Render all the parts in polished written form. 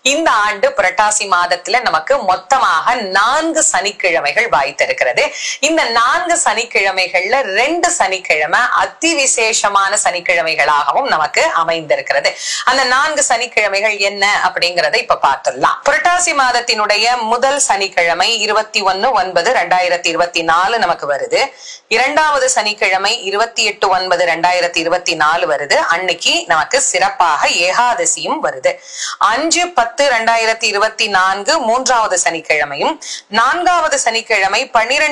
இந்த ஆண்டு புரட்டாசி மாதத்துல நமக்கு மொத்தமாக 4 சனிக்கிழமைகள் வாய்த்திருக்கிறது. இந்த 4 சனிக்கிழமைகள்ல 2 சனிக்கிழமை அதிவிசேஷமான சனிக்கிழமைகளாகவும் நமக்கு அமைந்திருக்கிறது. அந்த 4 சனிக்கிழமைகள் என்ன அப்படிங்கறத இப்ப பார்த்துடலாம். புரட்டாசி மாதத்தினுடைய முதல் சனிக்கிழமை 21/9/2024 நமக்கு வருது. இரண்டாவது சனிக்கிழமை 28/9/2024 வருது. அன்னைக்கு நமக்கு சிறப்பாக ஏகாதசியும் வருது. 5/10/2024 மூன்றாவது சனிக்கிழமையும், 4வது சனிக்கிழமை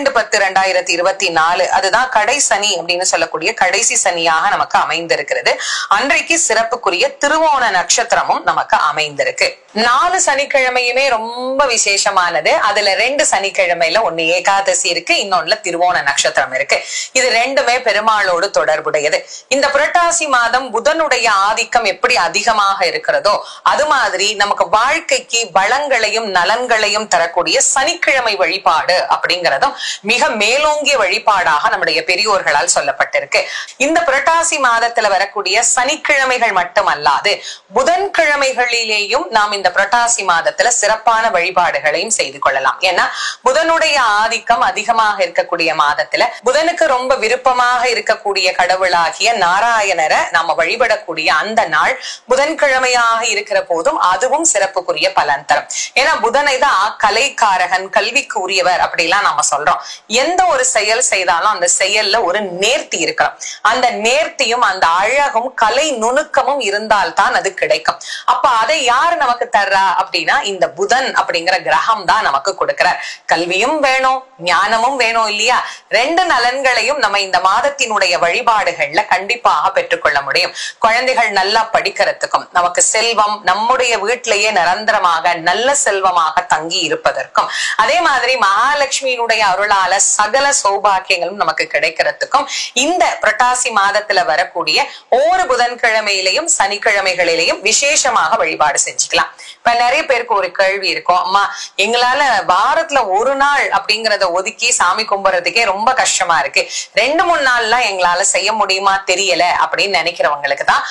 12/10/2024 அதுதான் கடை சனி அப்படின்னு சொல்லக்கூடிய கடைசி சனியாக நமக்கு அமைந்திருக்கிறது. அன்றைக்கு சிறப்புக்குரிய திருவோண நட்சத்திரமும் நமக்கு அமைந்திருக்கு. 4 சனிக்கிழமையுமே ரொம்ப விசேஷமானது. அதுல 2 சனிக்கிழமையில ஒண்ணு ஏகாதசி இருக்கு, இன்னொன்னுல திருவோண நட்சத்திரம் இருக்கு. இது ரெண்டுமே பெருமாளோடு தொடர்புடையது. இந்த புரட்டாசி மாதம் புதனுடைய ஆதிக்கம் எப்படி அதிகமாக இருக்கிறதோ அது மாதிரி நமக்கு வாழ்க்கைக்கு வளங்களையும் நலன்களையும் தரக்கூடிய சனிக்கிழமை வழிபாடு அப்படிங்கறதும் மிக மேலோங்கிய வழிபாடாக நம்முடைய பெரியோர்களால் சொல்லப்பட்டிருக்கு. இந்த புரட்டாசி மாதத்துல வரக்கூடிய சனிக்கிழமைகள் மட்டுமல்லாது புதன்கிழமைகளிலேயும் நாம் இந்த புரட்டாசி மாதத்துல சிறப்பான வழிபாடுகளையும் செய்து கொள்ளலாம். ஏன்னா புதனுடைய ஆதிக்கம் அதிகமாக இருக்கக்கூடிய மாதத்துல புதனுக்கு ரொம்ப விருப்பமாக இருக்கக்கூடிய கடவுளாகிய நாராயணரை நாம வழிபடக்கூடிய அந்த நாள் புதன்கிழமையாக இருக்கிற போதும் அதுவும் சிறப்புக்குரிய பலன் தரும். ஏன்னா புதனை தான் கலைக்காரகன், கல்விக்கு உரியவர் அப்படிலாம் நாம சொல்றோம். எந்த ஒரு செயல் செய்தாலும் அந்த செயல்ல ஒரு நேர்த்தி இருக்கணும். அந்த நேர்த்தியும் அந்த அழகும் கலை நுணுக்கமும் இருந்தால்தான் அது கிடைக்கும். அப்ப அதை யாரு நமக்கு தர்றா அப்படின்னா இந்த புதன் அப்படிங்கிற கிரகம் தான் நமக்கு கொடுக்கிறார். கல்வியும் வேணும், ஞானமும் வேணும் இல்லையா? 2 நலன்களையும் நம்ம இந்த மாதத்தினுடைய வழிபாடுகள்ல கண்டிப்பாக பெற்றுக்கொள்ள முடியும். குழந்தைகள் நல்லா படிக்கிறதுக்கும், நமக்கு செல்வம் நம்முடைய வீட்டிலேயே நிரந்தரமாக நல்ல செல்வமாக தங்கி இருப்பதற்கும், அதே மாதிரி மகாலட்சுமியினுடைய அருளால சகல சௌபாக்கியங்களும் நமக்கு கிடைக்கிறதுக்கும் இந்த புரட்டாசி மாதத்துல வரக்கூடிய ஒவ்வொரு புதன்கிழமையிலையும் சனிக்கிழமைகளிலேயும் விசேஷமாக வழிபாடு செஞ்சுக்கலாம். இப்ப நிறைய பேருக்கு ஒரு கேள்வி இருக்கும், அம்மா எங்களால வாரத்துல ஒரு நாள் அப்படிங்கறத ஒதுக்கி சாமி கும்பிடுறதுக்கே ரொம்ப கஷ்டமா இருக்கு, 2-3 நாள்லாம் எங்களால செய்ய முடியுமா தெரியல அப்படின்னு நினைக்கிறவங்களுக்கு தான்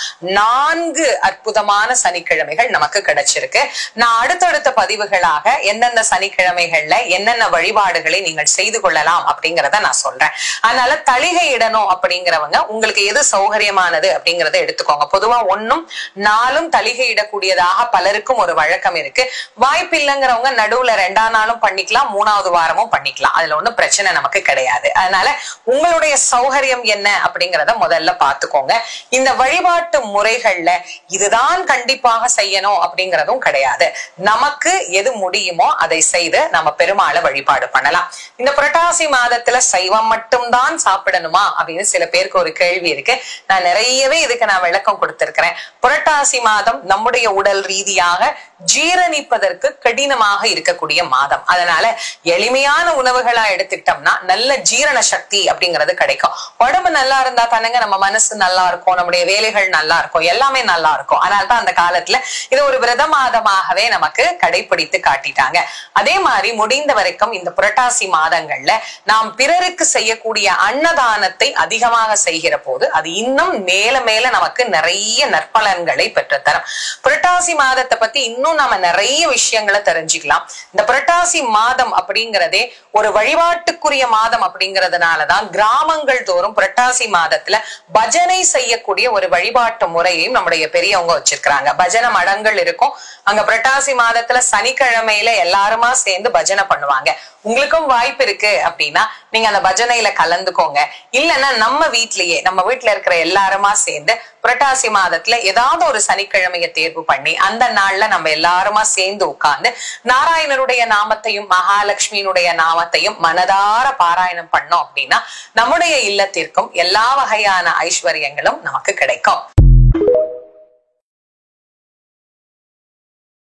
4 அற்புதமான சனிக்கிழமைகள் நமக்கு கிடைச்சிருக்கு. நான் அடுத்தடுத்த பதிவுகளாக எந்தெந்த சனிக்கிழமைகள்ல என்னென்ன வழிபாடுகளை நீங்கள் செய்து கொள்ளலாம் அப்படிங்கறத நான் சொல்றேன். அதனால தளிகை இடணும் அப்படிங்கிறவங்க உங்களுக்கு எது சௌகரியமானது அப்படிங்கறத எடுத்துக்கோங்க. பொதுவா 1ம் 4ம் தளிகை இடக்கூடியதாக பலருக்கும் ஒரு வழக்கம் இருக்கு. வாய்ப்பு இல்லைங்கிறவங்க நடுவுல 2ஆம் நாளும் பண்ணிக்கலாம், 3வது வாரமும் பண்ணிக்கலாம். அதுல ஒண்ணும் பிரச்சனை நமக்கு கிடையாது. அதனால உங்களுடைய சௌகரியம் என்ன அப்படிங்கறத முதல்ல பாத்துக்கோங்க. இந்த வழிபாட்டு முறைகள்ல இதுதான் கண்டிப்பாக செய்யணும் அப்படிங்கறதும் கிடையாது. நமக்கு எது முடியுமோ அதை செய்து நம்ம பெருமாளை வழிபாடு பண்ணலாம். இந்த புரட்டாசி மாதத்துல சைவம் மட்டும்தான் சாப்பிடணுமா அப்படின்னு சில பேருக்கு ஒரு கேள்வி இருக்கு. நான் நிறையவே இதுக்கு நான் விளக்கம் கொடுத்திருக்கிறேன். புரட்டாசி மாதம் நம்முடைய உடல் ரீதியாக ஜீரணிப்பதற்கு கடினமாக இருக்கக்கூடிய மாதம். அதனால எளிமையான உணவுகளா எடுத்துக்கிட்டோம்னா நல்ல ஜீரண சக்தி அப்படிங்கிறது கிடைக்கும். உடம்பு நல்லா இருந்தா தானங்க நம்ம மனசு நல்லா இருக்கும், நம்முடைய வேலைகள் நல்லா இருக்கும், எல்லாமே நல்லா இருக்கும். அதனால்தான் அந்த காலத்துல இது ஒரு விரத மாதமாகவே நமக்கு கடைபிடித்து காட்டிட்டாங்க. அதே மாதிரி முடிந்த வரைக்கும் இந்த புரட்டாசி மாதங்கள்ல நாம் பிறருக்கு செய்யக்கூடிய அன்னதானத்தை அதிகமாக செய்கிற போது அது இன்னும் மேல மேல நமக்கு நிறைய நற்பலன்களை பெற்றுத்தரும். புரட்டாசி மாதத்தை பத்தி இன்னும் நாம நிறைய விஷயங்களை தெரிஞ்சுக்கலாம். இந்த புரட்டாசி மாதம் அப்படிங்கிறதே ஒரு வழிபாட்டுக்குரிய மாதம் அப்படிங்கறதுனாலதான் கிராமங்கள் தோறும் புரட்டாசி மாதத்துல பஜனை செய்யக்கூடிய ஒரு வழிபாட்டு முறையையும் நம்முடைய பெரியவங்க வச்சிருக்கிறாங்க. பஜனை மடங்கள் இருக்கும். அங்க புரட்டாசி மாதத்துல சனிக்கிழமையில எல்லாருமா சேர்ந்து பஜனை பண்ணுவாங்க. உங்களுக்கும் வாய்ப்பு இருக்கு அப்படின்னா நீங்க அந்த பஜனையில கலந்துக்கோங்க. இல்லைன்னா நம்ம வீட்டுல இருக்கிற எல்லாருமா சேர்ந்து புரட்டாசி மாதத்துல ஏதாவது ஒரு சனிக்கிழமையை தேர்வு பண்ணி அந்த நாள்ல நம்ம எல்லாருமா சேர்ந்து உட்கார்ந்து நாராயணனுடைய நாமத்தையும் மகாலட்சுமியினுடைய நாமத்தையும் மனதார பாராயணம் பண்ணோம் அப்படின்னா நம்முடைய இல்லத்திற்கும் எல்லா வகையான ஐஸ்வர்யங்களும் நமக்கு கிடைக்கும்.